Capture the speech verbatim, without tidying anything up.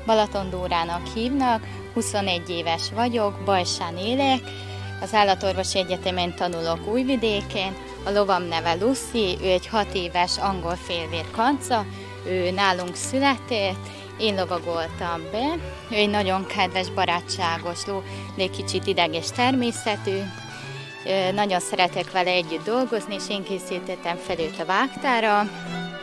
Balatondórának hívnak, huszonegy éves vagyok, Bajsán élek, az Állatorvosi Egyetemen tanulok Újvidéken, a lovam neve Lucy, ő egy hat éves angol félvér kanca, ő nálunk született, én lovagoltam be, ő egy nagyon kedves, barátságos ló, de egy kicsit ideges természetű, nagyon szeretek vele együtt dolgozni, és én készítettem fel őt a vágtára.